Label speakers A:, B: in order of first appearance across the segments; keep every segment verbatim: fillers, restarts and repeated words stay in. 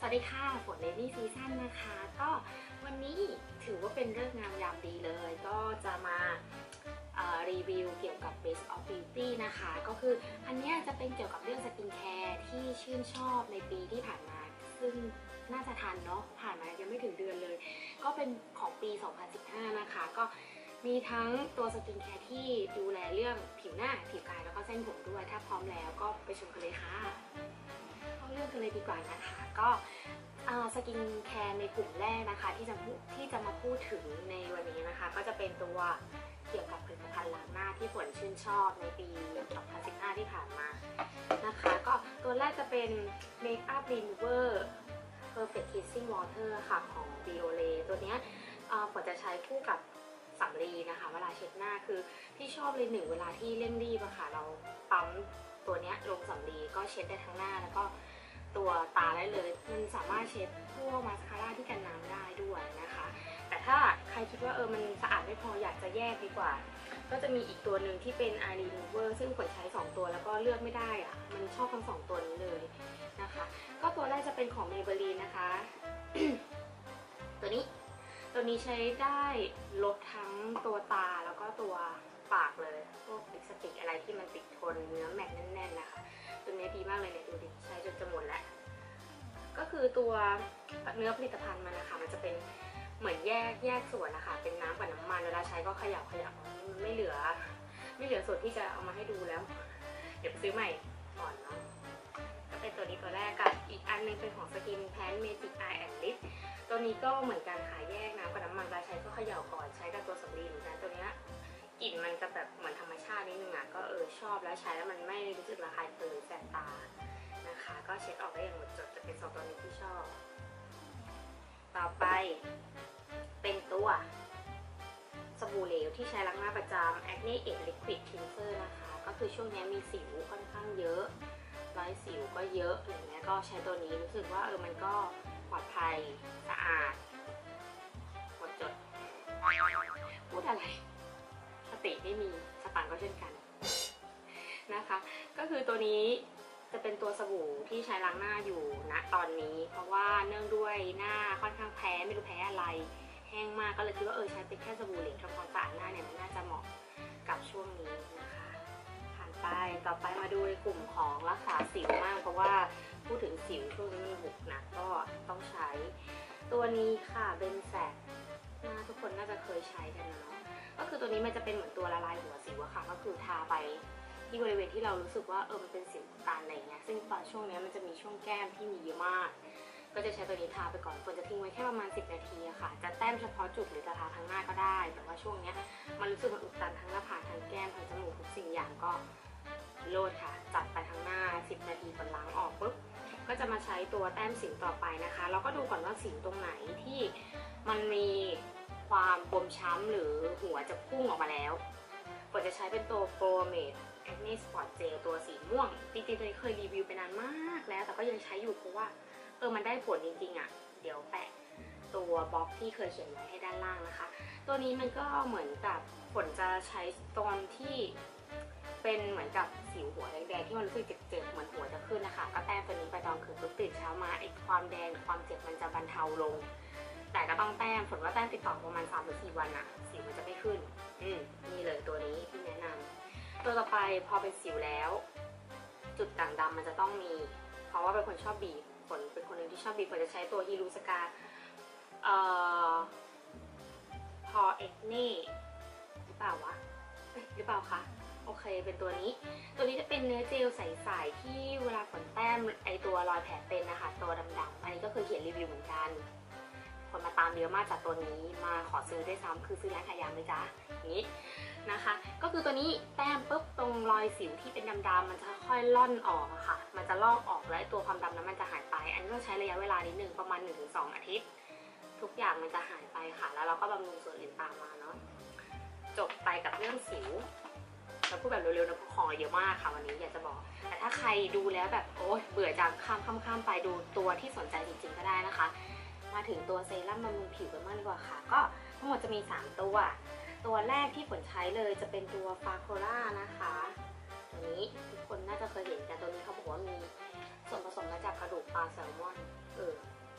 A: วัสดีค่ะฝนเรนนี่ซีซั่นนะคะก็วันนี้ถือว่าเป็นเรื่องงามยามดีเลยก็จะมารีวิวเกี่ยวกับ Base of Beauty นะคะก็คืออันนี้จะเป็นเกี่ยวกับเรื่องสกินแคร์ที่ชื่นชอบในปีที่ผ่านมาซึ่งน่าจะทันเนาะผ่านมายังไม่ถึงเดือนเลยก็เป็นของปี สองพันสิบห้า นะคะก็มีทั้งตัวสกินแคร์ที่ดูแลเรื่องผิวหน้าผิวกายแล้วก็เส้นผมด้วยถ้าพร้อมแล้วก็ไปชมกันเลยค่ะเข้าเรื่องกันเลยดีกว่านะคะก็สกินแคร์ในกลุ่มแรกนะคะที่จะที่จะมาพูดถึงในวันนี้นะคะก็จะเป็นตัวเกี่ยวกับผลิตภัณฑ์ล้างหน้าที่ฝนชื่นชอบในปี สองพันสิบห้า ที่ผ่านมานะคะก็ตัวแรกจะเป็น Makeup Remover Perfect Kissing Water ค่ะของ Biore ตัวนี้ฝนจะใช้คู่กับสำลีนะคะเวลาเช็ดหน้าคือที่ชอบเลยหนึ่งเวลาที่เร่งรีบอะค่ะเราปั๊มตัวนี้ลงสำลีก็เช็ดได้ทั้งหน้าแล้วก็ตัวตาได้เลยมันสามารถเช็ดพวกมาสคาร่าที่กันน้ำได้ด้วยนะคะแต่ถ้าใครคิดว่าเออมันสะอาดไม่พออยากจะแยกดีกว่าก็จะมีอีกตัวหนึ่งที่เป็น Eye Remover ซึ่งฝนใช้สองตัวแล้วก็เลือกไม่ได้อะมันชอบทั้งสองตัวนี้เลยนะคะก็ตัวแรกจะเป็นของ Maybelline นะคะ ตัวนี้ตัวนี้ใช้ได้ลดทั้งตัวตาแล้วก็ตัวปากเลยพวกลิปสติกอะไรที่มันติดทนเนื้อแมตต์แน่นๆนะคะตัวนี้ดีมากเลยเนี่ยดูดิใช้จนจะหมดแล้วก็คือตัวเนื้อผลิตภัณฑ์มันนะคะมันจะเป็นเหมือนแยกแยกส่วนนะคะเป็นน้ำกับน้ำมันเวลาใช้ก็ขยับขยับไม่เหลือไม่เหลือส่วนที่จะเอามาให้ดูแล้วเดี๋ยวไปซื้อใหม่ก่อนเนาะก็เป็นตัวนี้ตัวแรกกับอีกอันนึงเป็นของสกินแพนเมจิกไอแอนด์ลิปตัวนี้ก็เหมือนกันค่ะแยกน้ำกับน้ำมันเวลาใช้ก็เขย่าก่อนใช้กับตัวสำลีเหมือนกันตัวนี้กลิ่นมันจะแบบเหมือนธรรมชาตินิดนึงอ่ะก็เออชอบแล้วใช้แล้วมันไม่รู้สึกระคายเคืองหรือแสบตานะคะก็เช็ดออกได้อย่างหมดจดจะเป็นสองตัวนี้ที่ชอบต่อไปเป็นตัวสบู่เหลวที่ใช้ล้างหน้าประจำ Acne Age Liquid Cleanser นะคะก็คือช่วงนี้มีสิวค่อนข้างเยอะรอยสิวก็เยอะอย่างเงี้ยก็ใช้ตัวนี้รู้สึกว่าเออมันก็ปลอดภัยสะอาดหมดจดพูดอะไรสติไม่มีสตังก็เช่นกันนะคะก็คือตัวนี้จะเป็นตัวสบู่ที่ใช้ล้างหน้าอยู่ณตอนนี้เพราะว่าเนื่องด้วยหน้าค่อนข้างแพ้ไม่รู้แพ้อะไรแห้งมากก็เลยคิดว่าเออใช้เป็นแค่สบู่เหลวทำความสะอาดหน้าเนี่ยมันน่าจะเหมาะกับช่วงนี้นะคะผ่านไปต่อไปมาดูในกลุ่มของรักษาสิวมากเพราะว่าพูดถึงสิวช่วงนี้มันบุกหนักก็ต้องใช้ตัวนี้ค่ะเบนแซกหน้าทุกคนน่าจะเคยใช้กันเนาะก็คือตัวนี้มันจะเป็นเหมือนตัวละลายหัวสิวอะค่ะก็คือทาไปที่บริเวณที่เรารู้สึกว่าเออมันเป็นสิวตันอะไรเงี้ยซึ่งตอนช่วงนี้มันจะมีช่วงแก้มที่มีเยอะมากก็จะใช้ตัวนี้ทาไปก่อนควรจะทิ้งไว้แค่ประมาณสิบนาทีอะค่ะจะแต้มเฉพาะจุดหรือจะทาทั้งหน้าก็ได้แต่ว่าช่วงนี้มันรู้สึกมันอุดตันทั้งหน้าผากทั้งแก้มทั้งจมูกทุกสิ่งอย่างก็โลดค่ะจัดไปทั้งหน้าสิบนาทีก่อนล้างออกปุ๊บก็จะมาใช้ตัวแต้มสิวต่อไปนะคะเราก็ดูก่อนว่าสิวตรงไหนที่มันมีความบวมช้ำหรือหัวจะพุ่งออกมาแล้วก็จะใช้เป็นตัวโปรเมดAcne Spot Gel ตัวสีม่วงจริงๆตัวนี้เคยรีวิวไปนานมากแล้วแต่ก็ยังใช้อยู่เพราะว่าเออมันได้ผลจริงๆอ่ะเดี๋ยวแปะตัวบล็อกที่เคยเขียนไว้ให้ด้านล่างนะคะตัวนี้มันก็เหมือนกับผลจะใช้ตอนที่เป็นเหมือนกับสิวหัวแดงๆที่มันรู้สึกเจ็บๆเหมือนหัวจะขึ้นนะคะก็แต้มตัวนี้ไปตอนคืนปุ๊บตื่นเช้ามาไอ้ความแดงความเจ็บมันจะบรรเทาลงแต่ก็ต้องแต้มผลว่าแต้มติดต่อประมาณ สามถึงสี่ วันอะสิวมันจะไม่ขึ้นอืมนี่เลยตัวนี้ที่แนะนำตัวต่อไปพอเป็นสิวแล้วจุดด่างดำมันจะต้องมีเพราะว่าเป็นคนชอบบีบฝนเป็นคนหนึ่งที่ชอบบีบฝนจะใช้ตัวฮิรูสกาเอ่อพอเอ็กเน่หรือเปล่าวะหรือเปล่าคะโอเคเป็นตัวนี้ตัวนี้จะเป็นเนื้อเจลใสๆที่เวลาฝนแต้มไอตัวรอยแผลเป็นนะคะตัวดำๆอันนี้ก็คือเขียนรีวิวเหมือนกันคนมาตามเยอะมากจากตัวนี้มาขอซื้อด้วยซ้ำคือซื้อร้านขายยาไหมจ๊ะนี้นะคะก็คือตัวนี้แต้มปุ๊บตรงรอยสิวที่เป็นดำๆมันจะค่อยล่อนออกอะค่ะมันจะลอกออกแล้วตัวความดำนั้นมันจะหายไปอันนี้ต้องใช้ระยะเวลานิดนึงประมาณ หนึ่งถึงสอง อาทิตย์ทุกอย่างมันจะหายไปค่ะแล้วเราก็บำรุงส่วนอื่นตามมาเนาะจบไปกับเรื่องสิวเราพูดแบบเร็วๆนะเพราะของเยอะมากค่ะวันนี้อยากจะบอกแต่ถ้าใครดูแล้วแบบโอ๊ยเบื่อจังข้ามข้ามข้ามไปดูตัวที่สนใจจริงๆก็ได้นะคะมาถึงตัวเซรั่มบำรุงผิวกันมากดีกว่าค่ะก็ทั้งหมดจะมีสามตัวตัวแรกที่ฝนใช้เลยจะเป็นตัวฟาโคล่านะคะตัวนี้ทุกคนน่าจะเคยเห็นกันตัวนี้เขาบอกว่ามีส่วนผสมมาจากกระดูกปลาแซลมอนเออ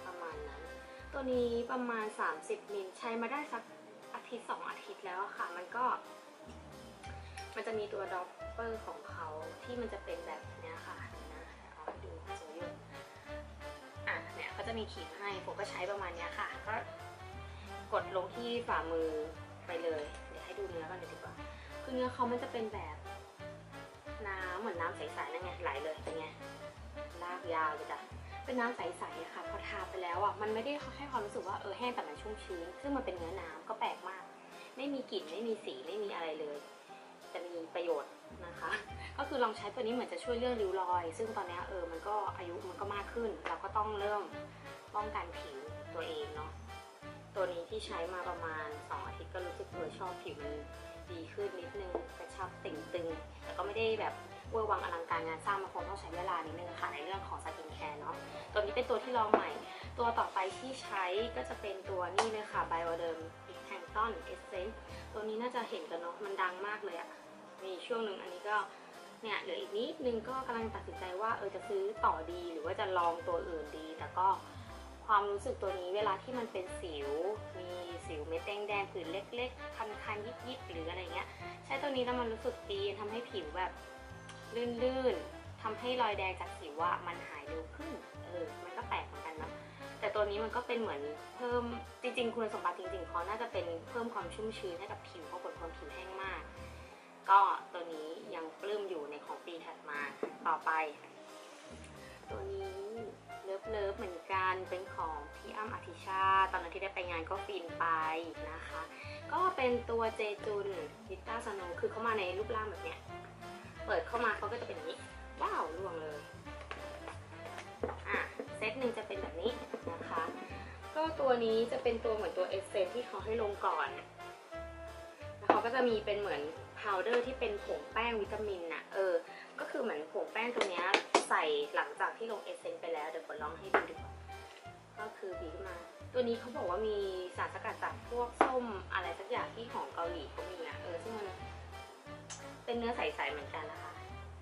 A: ประมาณนั้นตัวนี้ประมาณสามสิบมิลใช้มาได้สักอาทิตย์สองอาทิตย์แล้วค่ะมันก็มันจะมีตัวด็อปเปอร์ของเขาที่มันจะเป็นแบบนี้ค่ะนะเอาให้ดูสวยอยู่อ่ะเนี่ยเขาจะมีขีดให้ผมก็ใช้ประมาณนี้ค่ะก็กดลงที่ฝ่ามือไปเลยเดี๋ยวให้ดูเนื้อกันเลยดีกว่าคือเนื้อเขามันจะเป็นแบบน้ำเหมือนน้ำใสๆนั่นไงไหลเลยเป็นไงลากยาวเลยจ้ะเป็นน้ำใสๆค่ะพอทาไปแล้วอ่ะมันไม่ได้ให้ความรู้สึกว่าเออแห้งแต่มันชุ่มชื้นซึ่งมันเป็นเนื้อน้ำก็แปลกมากไม่มีกลิ่นไม่มีสีไม่มีอะไรเลยจะมีประโยชน์นะคะก็คือลองใช้ตัวนี้เหมือนจะช่วยเรื่องริ้วรอยซึ่งตอนนี้เออมันก็อายุมันก็มากขึ้นเราก็ต้องเริ่มป้องกันผิวตัวเองเนาะตัวนี้ที่ใช้มาประมาณสองอาทิตย์ก็รู้สึกเออชอบผิวมันดีขึ้นนิดนึงกระชับติ่งตึงแต่ก็ไม่ได้แบบเวอร์วังอลังการงานสร้างมันคงต้องใช้เวลานิดนึงค่ะในเรื่องของสกินแคร์เนาะตัวนี้เป็นตัวที่ลองใหม่ตัวต่อไปที่ใช้ก็จะเป็นตัวนี้เลยค่ะ Bioderm Plankton Essence ตัวนี้น่าจะเห็นกันเนาะมันดังมากเลยอะมีช่วงหนึ่งอันนี้ก็เนี่ยเหลืออีกนิดนึงก็กำลังตัดสินใจว่าเออจะซื้อต่อดีหรือว่าจะลองตัวอื่นดีแต่ก็ความรู้สึกตัวนี้เวลาที่มันเป็นสิวมีสิวเม็ดแดงๆผื่นเล็กๆคันๆยิบๆหรืออะไรเงี้ยใช้ตัวนี้แล้วมันรู้สึกดีทำให้ผิวแบบลื่นๆทำให้รอยแดงจากสิวว่ามันหายเร็วขึ้นเออมันก็แปลกเหมือนกันนะแต่ตัวนี้มันก็เป็นเหมือนเพิ่มจริงๆคุณสมบัติจริงๆเขาน่าจะเป็นเพิ่มความชุ่มชื้นให้กับผิวเพราะบนความผิวแห้งมากก็ตัวนี้ยังปลื้มอยู่ในของปีถัดมาต่อไปตัวนี้เลิฟเลิฟเหมือนกันเป็นของพี่อ้ำอธิชาตอนนั้นที่ได้ไปงานก็ฟินไปนะคะก็เป็นตัวเจจุนวิต้าสโนคือเขามาในรูปร่างแบบเนี้ยเปิดเข้ามาเขาก็จะเป็นอย่างนี้ว้าวร่วงเลยอ่ะเซตหนึ่งจะเป็นแบบนี้นะคะก็ตัวนี้จะเป็นตัวเหมือนตัวเอสเซนที่เขาให้ลงก่อนแล้วเขาก็จะมีเป็นเหมือนพาวเดอร์ที่เป็นผงแป้งวิตามินน่ะเออก็คือเหมือนผงแป้งตัวนี้ใส่หลังจากที่ลงเอสเซนไปแล้วเดี๋ยวฝนลองให้ดูดีกว่าก็คือบีบมาตัวนี้เขาบอกว่ามีสารสกัดจากพวกส้มอะไรสักอย่างที่ของเกาหลีเขามีอ่ะเออซึ่งมันเป็นเนื้อใสๆเหมือนกันนะคะ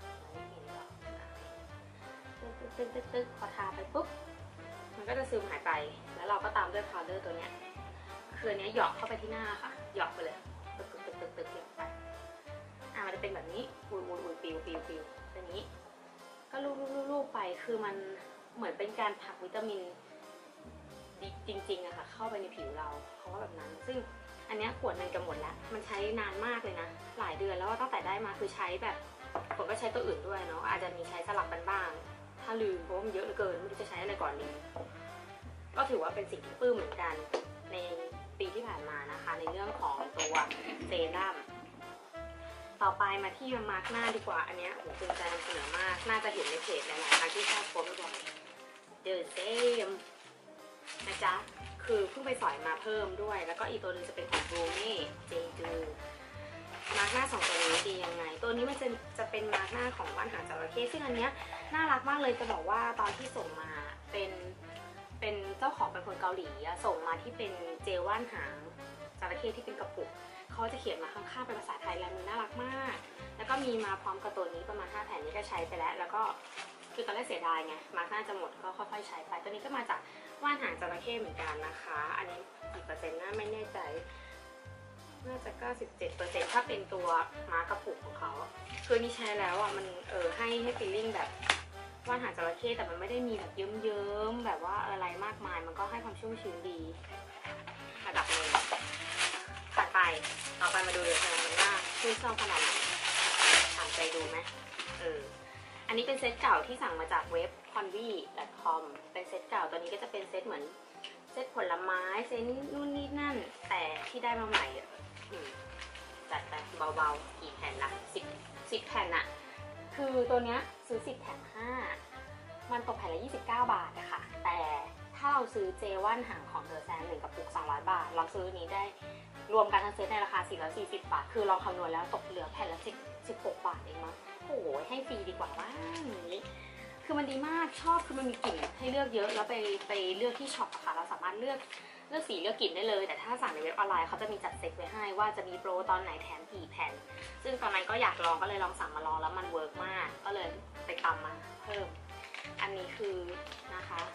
A: ตึ๊กตึ๊กตึ๊กตึ๊กพอทาไปปุ๊บมันก็จะซึมหายไปแล้วเราก็ตามด้วยพาวเดอร์ตัวเนี้ยคือเนี้ยหยอกเข้าไปที่หน้าค่ะหยอกไปเลยตึ๊กตึ๊กตึ๊กตึ๊กตึ๊กหยอกไปอ่ะมันจะเป็นแบบนี้อุยอุยอุยปิวปิวปิวแบบนี้ก็ลูบลูบลูบไปคือมันเหมือนเป็นการผลักวิตามินจริงๆอะค่ะเข้าไปในผิวเราเพราะว่าแบบนั้นซึ่งอันนี้ขวดมันจะหมดแล้วมันใช้นานมากเลยนะหลายเดือนแล้วตั้งแต่ได้มาคือใช้แบบผมก็ใช้ตัวอื่นด้วยเนาะอาจจะมีใช้สลับกันบ้างถ้าลืมเพราะว่ามันเยอะเหลือเกินไม่รู้จะใช้อะไรก่อนดีก็ถือว่าเป็นสิ่งที่ปลื้มเหมือนกันในปีที่ผ่านมานะคะในเรื่องของตัวเซรั่มต่อไปมาที่มาร์กหน้าดีกว่าอันนี้ผมภูมิใจนำเสนอมากน่าจะเห็นในเพจหลายๆครั้งที่ชอบโพสต์บ่อยเดอะเซมนะจ๊ะคือเพิ่งไปสอยมาเพิ่มด้วยแล้วก็อีกตัวนึงจะเป็นของโบเน่เจจูมาร์กหน้าสองตัวนี้ดียังไงตัวนี้มันจะจะเป็นมาร์กหน้าของว่านหางจระเข้ซึ่งอันเนี้ยน่ารักมากเลยจะบอกว่าตอนที่ส่งมาเป็นเป็นเจ้าของเป็นคนเกาหลีส่งมาที่เป็นเจลว่านหางจระเข้ที่เป็นกระปุกเขาจะเขียนมาข้างๆเป็นภาษาไทยแล้วมันน่ารักมากแล้วก็มีมาพร้อมกับตัวนี้ประมาณห้าแผ่นนี้ก็ใช้ไปแล้วแล้วก็คือตอนแรกเสียดายไงมาร์กหน้าจะหมดก็ค่อยๆใช้ไปตัวนี้ก็มาจากว่านหางจระเข้เหมือนกันนะคะอันนี้กี่เปอร์เซ็นต์น่าไม่แน่ใจน่าจะ เก้าสิบเจ็ดเปอร์เซ็นต์ ถ้าเป็นตัวมาร์กกระปุกของเขาคือนี่ใช้แล้วอ่ะมันเออให้ให้ฟีลลิ่งแบบว่านหางจระเข้แต่มันไม่ได้มีแบบเยิ้มๆแบบว่าอะไรมากมายมันก็ให้ความชุ่มชื้นดีระดับหนึ่งถัดไปต่อไปมาดูเลยกันว่าชื่นชอบขนาดไหนถามใจดูไหมเอออันนี้เป็นเซตเก่าที่สั่งมาจากเว็บ คอนวี ดอท คอม เป็นเซตเก่าตัวนี้ก็จะเป็นเซตเหมือนเซตผลไม้เซตนู่นนี่นั่นแต่ที่ได้มาใหม่จัดไปเบาๆกี่แผ่นละสิบ สิบแผ่นอะคือตัวเนี้ยซื้อสิบแถมห้ามันตกแผ่นละยี่สิบเก้าบาทนะคะแต่ถ้าเราซื้อเจว่านหางของเดอะแซนหนึ่งกระปุกสองร้อยบาทเราซื้อนี้ได้รวมกันทั้งเซตในราคาสี่ร้อยสี่สิบบาทคือเราคำนวณแล้วตกเหลือแผ่นละสิบ สิบหกบาทเองมั้งโอ้โหให้ฟรีดีกว่าว่านี้คือมันดีมากชอบคือมันมีกลิ่นให้เลือกเยอะแล้วไปไปเลือกที่ช็อปอะค่ะเราสามารถเลือกเลือกสีเลือกกลิ่นได้เลยแต่ถ้าสั่งในเว็บออนไลน์เขาจะมีจัดเซ็ตไว้ให้ว่าจะมีโปรตอนไหนแถมกี่แผ่นซึ่งตอนนั้นก็อยากลองก็เลยลองสั่งมาลองแล้วมันเวิร์กมากก็เลยไปตามมาเพิ่มอันนี้คือนะคะ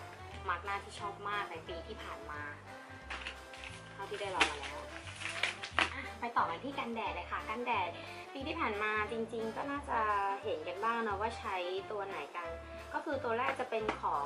A: มาร์กหน้าที่ชอบมากในปีที่ผ่านมาเท่าที่ได้ลองมาแล้วไปต่อกันที่กันแดดเลยค่ะกันแดดปีที่ผ่านมาจริงๆก็น่าจะเห็นกันบ้างนะว่าใช้ตัวไหนกันก็คือตัวแรกจะเป็นของ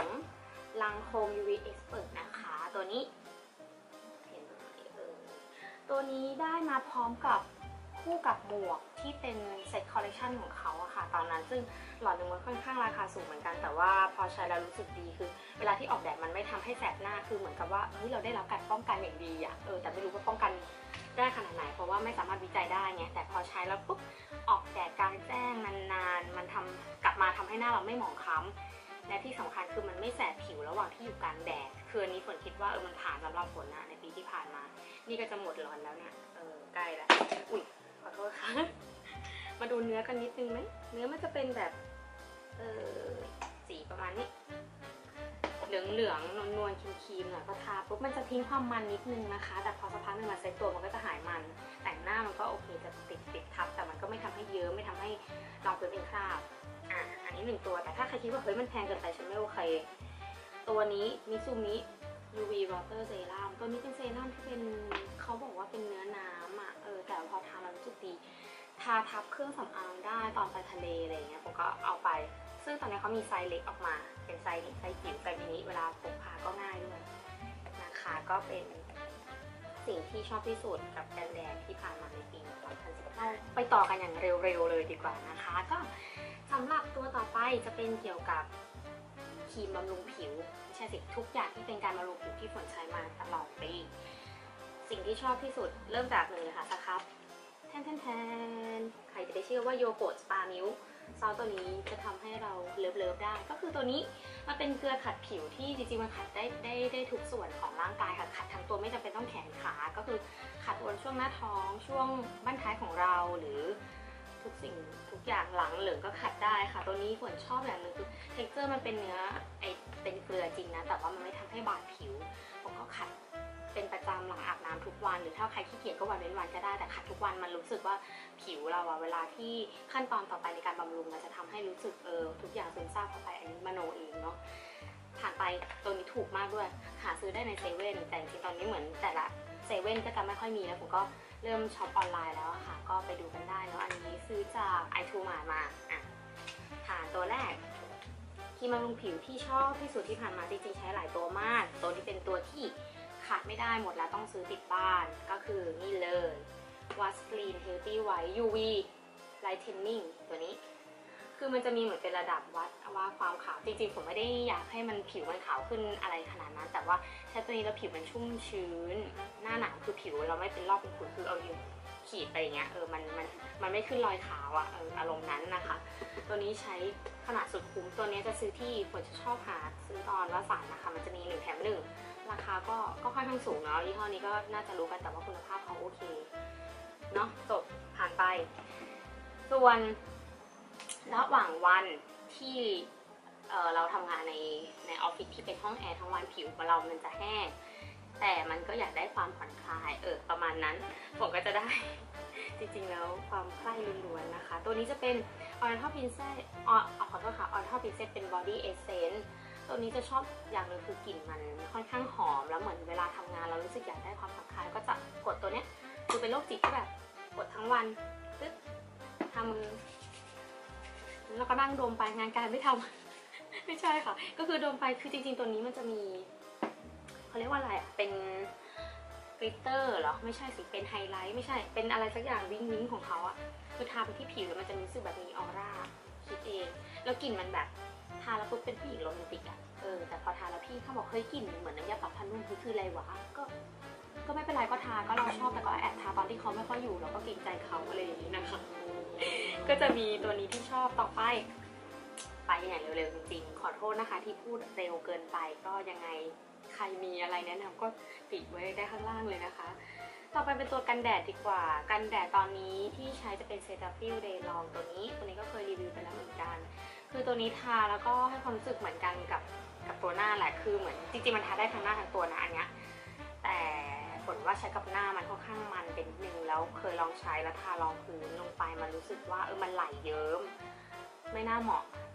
A: Lancome ยู วี Expert นะคะตัวนี้เห็นไหมเออตัวนี้ได้มาพร้อมกับคู่กับหมวกที่เป็นเซ็ตคอลเลคชันของเขาอะค่ะตอนนั้นซึ่งหลอดหนึ่งมันค่อนข้างราคาสูงเหมือนกันแต่ว่าพอใช้แล้วรู้สึกดีคือเวลาที่ออกแดดมันไม่ทำให้แสบหน้าคือเหมือนกับว่าเฮ้ยเราได้รับการป้องกันอย่างดีอะเออแต่ไม่รู้ว่าป้องกันได้ขนาดไหนเพราะว่าไม่สามารถวิจัยได้ไงแต่พอใช้แล้วปุ๊บออกแดดกลางแจ้งนานๆมันทำกลับมาทำให้หน้าเราไม่หมองคล้ำและที่สำคัญคือมันไม่แสบผิวระหว่างที่อยู่กลางแดดคืออันนี้ฝนคิดว่าเออมันผ่านสำหรับฝนนะในปีที่ผ่านมานี่ก็จะหมดร้อนแล้วเนี่ยเออใกล้แล้วอุ้ยขอโทษค่ะมาดูเนื้อกันนิดนึงไหมเนื้อมันจะเป็นแบบเออสีประมาณนี้เหลืองเหลืองนวลนวลครีมครีมหน่อยพอทาปุ๊บมันจะทิ้งความมันนิดนึงนะคะแต่พอสักพักนึงมาเซ็ตตัวมันก็จะหายมันแต่งหน้ามันก็โอเคจะติดติดทับแต่มันก็ไม่ทำให้เยอะไม่ทำให้รองพื้นเป็นคราบอ่ะอันนี้หนึ่งตัวแต่ถ้าใครคิดว่าเฮ้ยมันแพงเกินไปฉันไม่โอเคตัวนี้มิซูมิ ยู วี Water Serum ตัวนี้เป็นเซรั่มที่เป็นเขาบอกว่าเป็นเนื้อน้ำอ่ะเออแต่พอทาแล้วรู้สึกดีทาทับเครื่องสำอางได้ตอนไปทะเลอะไรเงี้ยผมก็เอาไปซึ่งตอนนี้เขามีไซส์เล็กออกมาเป็นไซส์นี้ไซส์จิ๋วไซส์มินิเวลาพกพาก็ง่ายด้วยนะคะก็เป็นสิ่งที่ชอบที่สุดกับกันแดดที่ผ่านมาในปีสองพันสิบเก้าไปต่อกันอย่างเร็วๆเลยดีกว่านะคะก็สำหรับตัวต่อไปจะเป็นเกี่ยวกับครีมบำรุงผิวไม่ใช่สิทุกอย่างที่เป็นการบำรุงผิวที่ฝนใช้มาตลอดปีสิ่งที่ชอบที่สุดเริ่มจากหนึ่งเลยค่ะสครับแทนแทนแทนใครจะได้เชื่อว่าโยโกะสปามิลซอสตัวนี้จะทำให้เราเลิฟเลิฟได้ก็คือตัวนี้มันเป็นเกลือขัดผิวที่จริงๆมันขัดได้ได้ได้ทุกส่วนของร่างกายค่ะขัดทั้งตัวไม่จำเป็นต้องแขนขาก็คือขัดบนช่วงหน้าท้องช่วงบั้นท้ายของเราหรือทุกสิ่งทุกอย่างหลังเหลืองก็ขัดได้ค่ะตัวนี้ฝนชอบอย่างหนึ่งคือเท็กเจอร์มันเป็นเนื้อไอเป็นเกลือจริงนะแต่ว่ามันไม่ทำให้บาดผิวผมก็ขัดเป็นประจำหลังอาบน้ำทุกวันหรือถ้าใครขี้เกียจก็วันเว้นวันก็ได้แต่ขัดทุกวันมันรู้สึกว่าผิวเราอะเวลาที่ขั้นตอนต่อไปในการบำรุงมันจะทำให้รู้สึกเออทุกอย่างซึมซาบเข้าไปอันนี้มโนเองเนาะผ่านไปตัวนี้ถูกมากด้วยหาซื้อได้ในเซเว่นแต่จริงๆตอนนี้เหมือนแต่ละเซเว่นก็จะไม่ค่อยมีแล้วผมก็เริ่มช็อปออนไลน์แล้วค่ะก็ไปดูกันได้เนาะอันนี้ซื้อจากไอทูมามาอ่ะผ่านตัวแรกครีมบำรุงผิวที่ชอบที่สุดที่ผ่านมาจริงๆใช้หลายตัวมากตัวนี้เป็นตัวที่ขาดไม่ได้หมดแล้วต้องซื้อติดบ้านก็คือนี่เลย Vaseline Healthy White ยู วี Lightening ตัวนี้คือมันจะมีเหมือนเป็นระดับวัดว่าความขาวจริงๆผมไม่ได้อยากให้มันผิวมันขาวขึ้นอะไรขนาดนั้นแต่ว่าใช้ตัวนี้แล้วผิวมันชุ่มชื้นหน้าหนาวคือผิวเราไม่เป็นรอบเป็นขุ่นคือเอาอยู่ขีดไปอย่างเงี้ยเออมันมันมันไม่ขึ้นรอยขาวอะเอออารมณ์นั้นนะคะตัวนี้ใช้ขนาดสุดคุ้มตัวนี้จะซื้อที่ผมจะชอบหาซื้อตอนว่าสั่งนะคะมันจะมีหนึ่งแถมหนึ่งราคาก็ก็ค่อนข้างสูงเนาะยี่ห้อนี้ก็น่าจะรู้กันแต่ว่าคุณภาพเขาโอเคเนาะจบผ่านไปส่วนระหว่างวันที่เอ่อเราทำงานในในออฟฟิศที่เป็นห้องแอร์ทั้งวันผิวของเรามันจะแห้งแต่มันก็อยากได้ความผ่อนคลายเออประมาณนั้นผมก็จะได้ จริงๆแล้วความใคร่ล้วนๆนะคะตัวนี้จะเป็น Oriental Princess อ๋อขอโทษค่ะ Oriental Princess เป็น Body Essence ตัวนี้จะชอบอย่างหนึ่งคือกลิ่นมันค่อนข้างหอมแล้วเหมือนเวลาทำงานเรารู้สึกอยากได้ความผ่อนคลายก็จะกดตัวเนี้ยคือเป็นโรคจิตที่แบบกดทั้งวันปึ๊บทำมือแล้วก็นั่งดมไปงานการไม่ทำ ไม่ใช่ค่ะก็คือดมไปคือจริงๆตัวนี้มันจะมีเขาเรียกว่าอะไรอ่ะเป็นกลิตเตอร์เหรอไม่ใช่สิเป็นไฮไลท์ไม่ใช่เป็นอะไรสักอย่างวิ้งวิ้งของเขาอ่ะคือทาไปที่ผิวแล้วมันจะรู้สึกแบบมีออร่าคิดเองแล้วกลิ่นมันแบบทาแล้วปุ๊บเป็นผู้หญิงโรแมนติกอ่ะเออแต่พอทาแล้วพี่เขาบอกเฮ้ยกลิ่นเหมือนน้ำยาปรับผ้านุ่มคืออะไรวะก็ก็ไม่เป็นไรก็ทาก็เราชอบแต่ก็แอบทาตอนที่เขาไม่ค่อยอยู่เราก็เกรงใจเขาอะไรอย่างนี้นะคะก็จะมีตัวนี้ที่ชอบต่อไปไปอย่างเร็วๆจริงๆขอโทษนะคะที่พูดเร็วเกินไปก็ยังไงใครมีอะไรแนะนำก็ติดไว้ได้ข้างล่างเลยนะคะต่อไปเป็นตัวกันแดดดีกว่ากันแดดตอนนี้ที่ใช้จะเป็นเซตาฟิลเดย์ลองตัวนี้ตัวนี้ก็เคยรีวิวไปแล้วเหมือนกันคือตัวนี้ทาแล้วก็ให้ความรู้สึกเหมือนกันกับกับตัวหน้าแหละคือเหมือนจริงๆมันทาได้ทั้งหน้าทั้งตัวนะอันเนี้ยแต่ผลว่าใช้กับหน้ามันค่อนข้างมันเป็นนิดนึงแล้วเคยลองใช้แล้วทารองพื้นลงไปมันรู้สึกว่าเออมันไหลเยิ้มไม่น่าเหมาะ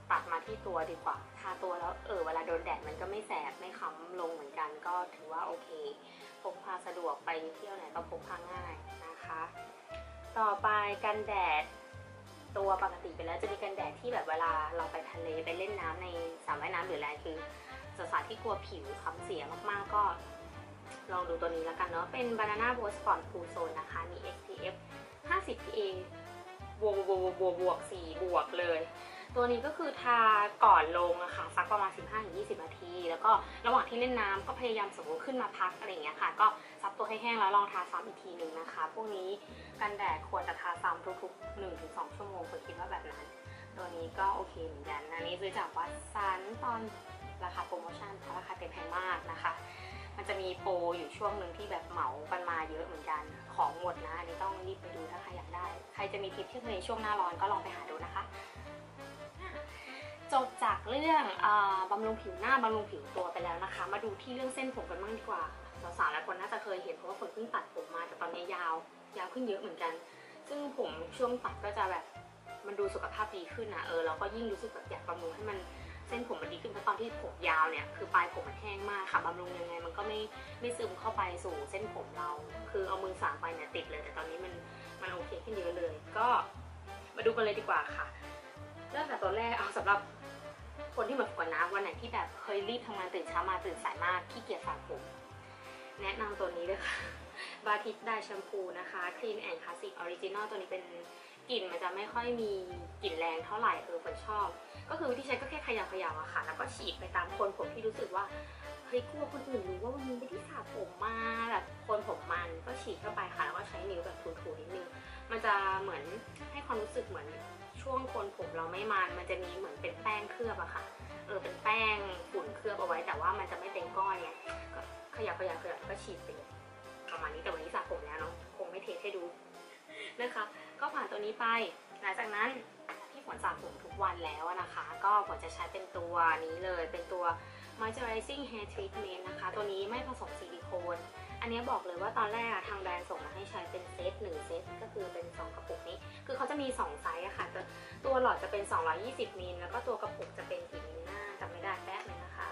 A: ตัดมาที่ตัวดีกว่าทาตัวแล้วเออเวลาโดนแดดมันก็ไม่แสบไม่ค้ำลงเหมือนกันก็ถือว่าโอเคพกพาสะดวกไปเที่ยวไหนก็พกพาง่ายนะคะต่อไปกันแดดตัวปกติไปแล้วจะมีกันแดดที่แบบเวลาเราไปทะเลไปเล่นน้ำในสระว่ายน้ำหรืออะไรคือสาวๆที่กลัวผิวค้ำเสียมากๆก็ลองดูตัวนี้แล้วกันเนาะเป็น Banana Boat Sport Cool Zone นะคะมี เอส พี เอฟ ห้าสิบ พี เอ บวกบวกบวกบวกสี่บวกเลยตัวนี้ก็คือทาก่อนลงอะค่ะสักประมาณ สิบห้าถึงยี่สิบ นาทีแล้วก็ระหว่างที่เล่นน้ำก็พยายามสมมติขึ้นมาพักอะไรอย่างเงี้ยค่ะก็ซับตัวให้แห้งแล้วลองทาซ้ำอีกทีหนึ่งนะคะพวกนี้กันแดดควรจะทาซ้ำทุกๆ หนึ่งถึงสอง ชั่วโมงผมคิดว่าแบบนั้นตัวนี้ก็โอเคเหมือนกันอันนี้ซื้อจากวัดซันตอนราคาโปรโมชั่นเพราะราคาเต็มแพงมากนะคะมันจะมีโปรอยู่ช่วงหนึ่งที่แบบเหมากันมาเยอะเหมือนกันของหมดนะอันนี้ต้องรีบไปดูถ้าใครอยากได้ใครจะมีทริปที่ทะเลช่วงหน้าร้อนก็ลองไปหาดูนะคะจบจากเรื่องบำรุงผิวหน้าบำรุงผิวตัวไปแล้วนะคะมาดูที่เรื่องเส้นผมกันบ้างดีกว่าสาวๆหลายคนน่าจะเคยเห็นเพราะว่าคนเพิ่งตัดผมมาแต่ตอนนี้ยาวยาวขึ้นเยอะเหมือนกันซึ่งผมช่วงตัดก็จะแบบมันดูสุขภาพดีขึ้นนะเออเราก็ยิ่งรู้สึกแบบอยากบำรุงให้มันเส้นผมมันดีขึ้นเพราะตอนที่ผมยาวเนี่ยคือปลายผมมันแห้งมากค่ะบำรุงยังไงมันก็ไม่ไม่ซึมเข้าไปสู่เส้นผมเราคือเอามือสางไปเนี่ยติดเลยแต่ตอนนี้มันมันโอเคขึ้นเยอะเลยก็มาดูกันเลยดีกว่าค่ะเริ่มจากตัวแรกเอาสำหรับคนที่เหมือนกันนะวันไหนที่แบบเคยรีบทำงานตื่นเช้ามาตื่นสายมากขี้เกียจสระผมแนะนำตัวนี้เลยค่ะบาทิสได้แชมพูนะคะ Clean and Classic Original ตัวนี้เป็นกลิ่นมันจะไม่ค่อยมีกลิ่นแรงเท่าไหร่เออคนชอบก็คือวิธีใช้ก็แค่ขยำขยำอะค่ะแล้วก็ฉีดไปตามคนผมที่รู้สึกว่าเฮ้ยกลัวคนอื่นรู้ว่ามันไม่ได้สระผมมาแบบคนผมมันก็ฉีดเข้าไปค่ะแล้วก็ใช้นิ้วแบบถูๆนิดนึงมันจะเหมือนให้ความรู้สึกเหมือนช่วงคนผมเราไม่มันมันจะมีเหมือนเป็นแป้งเคลือบอะค่ะเออเป็นแป้งฝุ่นเคลือบเอาไว้แต่ว่ามันจะไม่เป็นก้อนเนี่ยก็ขยับขยับขยับก็ฉีดไปประมาณนี้แต่วันนี้สระผมแล้วเนาะคงไม่เทสให้ดูนะคะก็ผ่านตัวนี้ไปหลังจากนั้นที่ฝนสระผมทุกวันแล้วนะคะก็ฝนจะใช้เป็นตัวนี้เลยเป็นตัว moisturizing hair treatment นะคะตัวนี้ไม่ผสมซิลิโคนอันนี้บอกเลยว่าตอนแรกทางแบรนด์ส่งมาให้ใช้เป็นเซตหนึ่งเซตก็คือเป็นสองกระปุกนี้คือเขาจะมีสองไซส์อะค่ะตัวหลอดจะเป็นสองร้อยยี่สิบมิลแล้วก็ตัวกระปุกจะเป็นกี่มิลหน้าจำไม่ได้แป๊บนึงนะคะ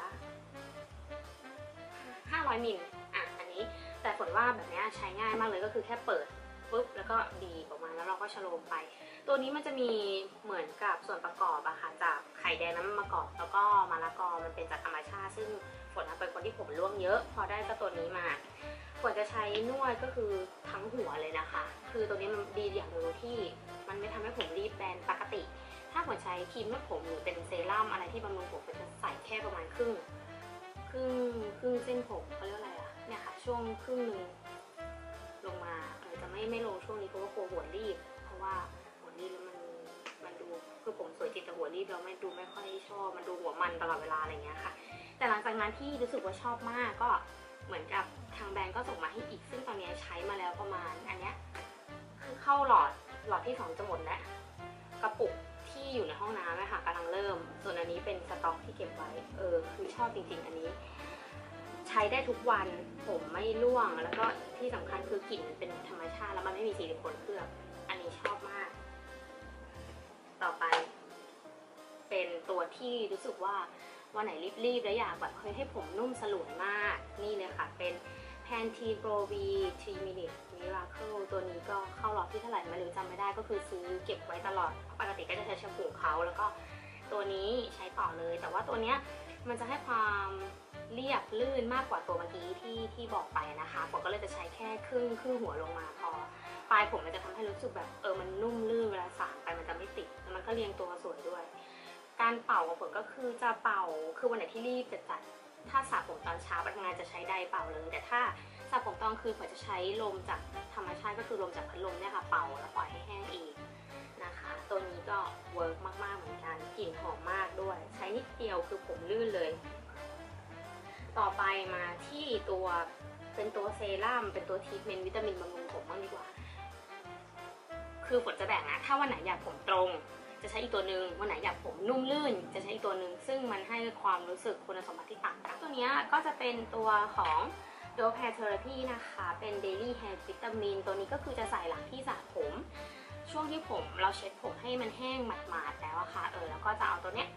A: ห้าร้อยมิลอ่ะอันนี้แต่ฝนว่าแบบนี้ใช้ง่ายมากเลยก็คือแค่เปิดปุ๊บแล้วก็บีบออกมาแล้วเราก็ชโลมไปตัวนี้มันจะมีเหมือนกับส่วนประกอบอะค่ะจากไข่แดงน้ำมะกอกแล้วก็มะละกอมันเป็นจากธรรมชาติซึ่งฝนเป็นคนที่ผมร่วงเยอะพอได้ก็ตัวนี้มาฝนจะใช้นวดก็คือทั้งหัวเลยนะคะคือตัวนี้มันดีอย่างหนึ่งที่มันไม่ทำให้ผมรีบแบนปกติถ้าฝนใช้ครีมนวดผมหรือเป็นเซรั่มอะไรที่บำรุงผมฝนจะใส่แค่ประมาณครึ่งครึ่งครึ่งเส้นผมเขาเรียกอะไรอะเนี่ยค่ะช่วงครึ่งนึงลงมาจะไม่ไม่ลงช่วงนี้เพราะว่ากลัวหัวรีบเพราะว่าหัวรีบแล้วมันมันดูคือผมสวยจริงแต่หัวรีบเราไม่ดูไม่ค่อยชอบมันดูหัวมันตลอดเวลาอะไรเงี้ยค่ะแต่หลังจากนั้นที่รู้สึกว่าชอบมากก็เหมือนกับทางแบรนด์ก็ส่งมาให้อีกซึ่งตอนนี้ใช้มาแล้วประมาณอันเนี้ยคือเข้าหลอดหลอดที่สองจะหมดแล้วกระปุกที่อยู่ในห้องน้ำนะคะกำลังเริ่มส่วนอันนี้เป็นสต็อกที่เก็บไว้เออคือชอบจริงๆอันนี้ใช้ได้ทุกวันผมไม่ร่วงแล้วก็ที่สำคัญคือกลิ่นเป็นธรรมชาติแล้วมันไม่มีซิลิโคนเคลือบอันนี้ชอบมากต่อไปเป็นตัวที่รู้สึกว่าวันไหนรีบๆแล้วอยากแบบเคยให้ผมนุ่มสลวยมากนี่เลยค่ะเป็น Pantene Pro V สาม minute Miracle ตัวนี้ก็เข้าหลอดที่เท่าไหร่ไม่รู้จำไม่ได้ก็คือซื้อเก็บไว้ตลอดปกติก็จะใช้แชมพูเขาแล้วก็ตัวนี้ใช้ต่อเลยแต่ว่าตัวเนี้ยมันจะให้ความเรียบลื่นมากกว่าตัวเมื่อกี้ที่ที่บอกไปนะคะผมก็เลยจะใช้แค่ครึ่งครึ่งหัวลงมาพอปลายผมมันจะทำให้รู้สึกแบบเออมันนุ่มลื่นเวลาสางไปมันจะไม่ติดแล้วมันก็เรียงตัวสวยด้วยการเป่าของผมก็คือจะเป่าคือวันไหนที่รีบจะจัดถ้าสระผมตอนเช้าไปทำงานจะใช้ไดร์เป่าเลยแต่ถ้าสระผมตอนคืนผมจะใช้ลมจากธรรมชาติก็คือลมจากพัดลมเนี่ยค่ะเป่าแล้วปล่อยให้แห้งอีกนะคะตัวนี้ก็เวิร์กมากๆเหมือนกันกลิ่นหอมมากด้วยใช้นิดเดียวคือผมลื่นเลยต่อไปมาที่ตัวเป็นตัวเซรั่มเป็นตัวทรีทเมนต์วิตามินบำรุงผมบ้างดีกว่าคือฝนจะแบ่งนะถ้าวันไหนอยากผมตรงจะใช้อีกตัวหนึ่งวันไหนอยากผมนุ่มลื่นจะใช้อีกตัวหนึ่งซึ่งมันให้ความรู้สึกคุณสมบัติที่ต่างกันตัวนี้ก็จะเป็นตัวของ Dove Hair Therapy นะคะเป็น Daily Hair Vitamin ตัวนี้ก็คือจะใส่หลังที่สระผมช่วงที่ผมเราเช็ดผมให้มันแห้งหมาดๆแล้วอะค่ะเออแล้วก็จะเอาตัวเนี้ย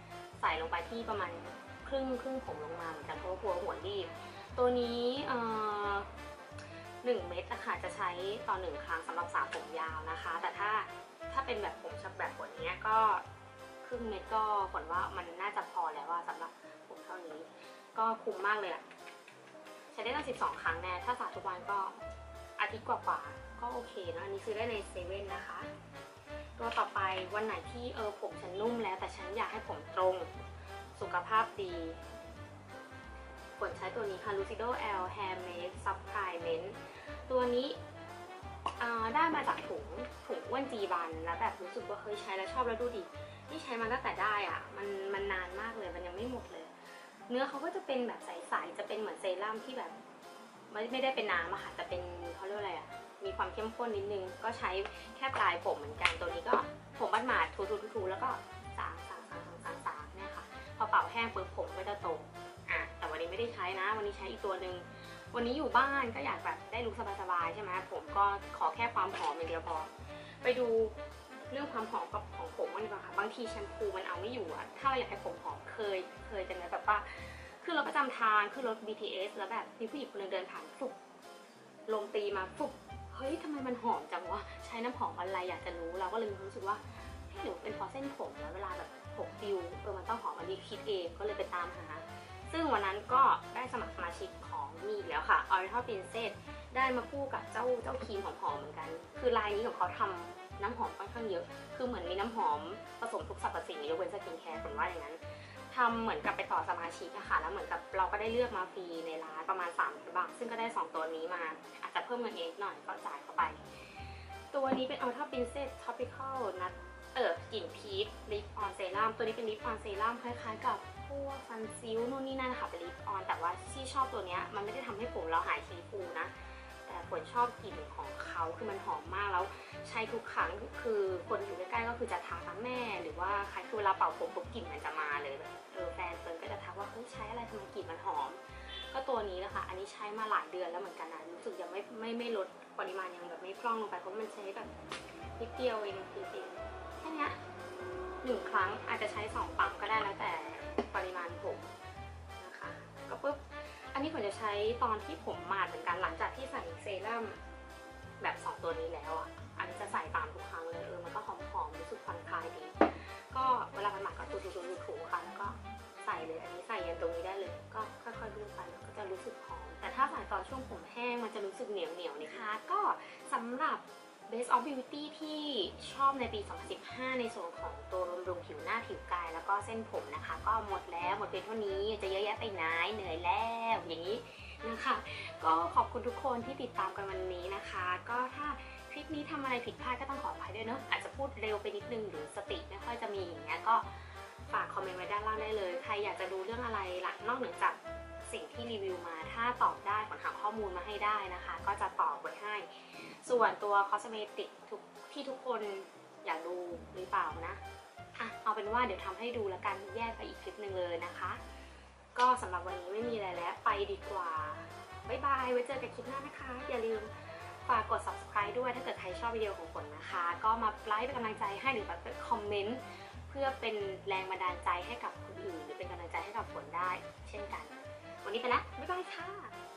A: ใส่ลงไปที่ประมาณครึ่งครึ่งผมลงมาเหมือนกันเพราะว่ากลัวหัวรีบตัวนี้เอ่อหนึ่งเม็ดนะคะจะใช้ต่อหนึ่งครั้งสำหรับสระผมยาวนะคะแต่ถ้าถ้าเป็นแบบผมชักแบบฝนเนี้ยก็ครึ่งเม็ดก็ฝนว่ามันน่าจะพอแล้วว่าสำหรับผมเท่านี้ก็คุ้มมากเลยแหละใช้ได้ตั้งสิบสองครั้งแน่ถ้าสระทุกวันก็อาทิตย์กว่าๆก็โอเคนะอันนี้ซื้อได้ในเซเว่นนะคะตัวต่อไปวันไหนที่เออผมฉันนุ่มแล้วแต่ฉันอยากให้ผมตรงสุขภาพดีฝนใช้ตัวนี้ค่ะ Lucido L Hair Make Supplement ตัวนี้ได้มาจากถุงถุงอ้วนจีบันแล้วแบบรู้สึกว่าเคยใช้แล้วชอบแล้วดูดิที่ใช้มาตั้งแต่ได้อ่ะมันมันนานมากเลยมันยังไม่หมดเลยเนื้อเขาก็จะเป็นแบบใสๆจะเป็นเหมือนเซรั่มที่แบบไม่ไม่ได้เป็นน้ำอะค่ะแต่เป็นเขาเรียกอะไรอะมีความเข้มข้นนิดนึงก็ใช้แค่ปลายผมเหมือนกันตัวนี้ก็ผมบ้านหมาดทูๆๆแล้วก็สางสางสางสางสางสางเนี่ยค่ะพอเป่าแห้งปุ๊บผมก็จะตรงอ่ะแต่วันนี้ไม่ได้ใช้นะวันนี้ใช้อีกตัวหนึ่งวันนี้อยู่บ้านก็อยากแบบได้ลุคสบายๆใช่ไหมผมก็ขอแค่ความหอมอย่างเดียวพอไปดูเรื่องความหอมกับของผมมันดีกว่าค่ะบางทีแชมพูมันเอาไม่อยู่อะถ้าเราอยากให้ผมหอมเคยเคยจะไหมแบบว่าขึ้นรถประจำทางขึ้นรถ บี ที เอส แล้วแบบมีผู้หญิงคนนึงเดินผ่านฟุบลมตีมาฟุบเฮ้ยทำไมมันหอมจังวะใช้น้ำหอมอะไรอยากจะรู้เราก็เลยรู้สึกว่าหรือเป็นเพราะเส้นผมแล้วเวลาแบบผมฟิวเออมันต้องหอมอันนี้คิดเองก็เลยไปตามหาซึ่งวันนั้นก็ได้สมัครสมาชิกของนี่แล้วค่ะ Oriental Princess ได้มาคู่กับเจ้าเจ้าครีมหอมๆเหมือนกันคือลายนี้ของเขาทำน้ำหอมค่อนข้างเยอะคือเหมือนมีน้ำหอมผสมทุกสรรพสิ่งยกเว้นสกินแคร์คนว่าอย่างนั้นทำเหมือนกับไปต่อสมาชิกนะคะแล้วเหมือนกับเราก็ได้เลือกมาฟรีในร้านประมาณสามร้อยบาทซึ่งก็ได้สองตัวนี้มาอาจจะเพิ่มเงินเองหน่อยก็จ่ายเข้าไปตัวนี้เป็น Oriental Princess Tropical Nut เออกลิ่นพีชลิปออนเซรั่มตัวนี้เป็นลิปออนเซรั่มคล้ายๆกับพวกซันซิลนู่นนี่นั่นนะคะเป็นลิปออนแต่ว่าที่ชอบตัวนี้มันไม่ได้ทำให้ผมเราหายชี้ฟูนะแต่ฝนชอบกลิ่นของเขาคือมันหอมมากแล้วใช้ทุกครั้งคือคนอยู่ใกล้ๆก็คือจะทักนะแม่หรือว่าใครคือเวลาเป่าผมปุ๊บกลิ่นมันจะมาเลยแบบเออแฟนเฟิร์นก็จะทักว่าเฮ้ยใช้อะไรทำไมกลิ่นมันหอมก็ตัวนี้นะคะอันนี้ใช้มาหลายเดือนแล้วเหมือนกันนะรู้สึกยังไม่ไม่ไม่ลดปริมาณยังแบบไม่พร่องลงไปเพราะมันใช้แบบนิดเดียวเองจริงๆแค่นี้หนึ่งครั้งอาจจะใช้สองปั๊มก็ได้แล้วแต่ปริมาณผมนะคะก็ปุ๊บอันนี้ผมจะใช้ตอนที่ผมมาดเหมือนกันหลังจากที่ใส่เซรั่มแบบสองตัวนี้แล้วอ่ะอันนี้จะใส่ตามทุกครั้งเลยเออมันก็หอมๆรู้สึกผ่อนคลายดีก็เวลามันหมักก็ถูๆๆๆค่ะแล้วก็ใส่เลยอันนี้ใส่ยันตรงนี้ได้เลยก็ค่อยๆดูไปก็จะรู้สึกหอมแต่ถ้าใส่ตอนช่วงผมแห้งมันจะรู้สึกเหนียวๆนะคะก็สำหรับ Base of Beauty ที่ชอบในปี สองพันสิบห้า ในส่วนของตัวบำรุงผิวหน้าผิวกายแล้วก็เส้นผมนะคะก็หมดแล้วหมดเพียงเท่านี้จะเยอะแยะไปไหนเหนื่อยแล้วอย่างนี้นะคะก็ขอบคุณทุกคนที่ติดตามกันวันนี้นะคะก็ถ้าคลิปนี้ทำอะไรผิดพลาดก็ต้องขออภัยด้วยเนอะอาจจะพูดเร็วไปนิดนึงหรือสติไม่ค่อยจะมีอย่างเงี้ยก็ฝากคอมเมนต์ไว้ด้านล่างได้เลยใครอยากจะดูเรื่องอะไรล่ะนอกเหนือจากสิ่งที่รีวิวมาถ้าตอบได้ผลหาข้อมูลมาให้ได้นะคะก็จะตอบไว้ให้ส่วนตัวคอสเมติกทุกที่ทุกคนอยากดูหรือเปล่านะอ่ะเอาเป็นว่าเดี๋ยวทำให้ดูแล้วกันแยกไปอีกคลิปหนึ่งเลยนะคะก็สำหรับวันนี้ไม่มีอะไรแล้วไปดีกว่าบ๊ายบายไว้เจอกันคลิปหน้านะคะอย่าลืมฝากกด ซับสไครบ์ ด้วยถ้าเกิดใครชอบวิดีโอของฝนนะคะก็มาไลค์เป็นกำลังใจให้หรือแบบคอมเมนต์เพื่อเป็นแรงบันดาลใจให้กับคนอื่นหรือเป็นกำลังใจให้กับฝนได้เช่นกันวันนี้ไปแล้วบ๊ายบายค่ะ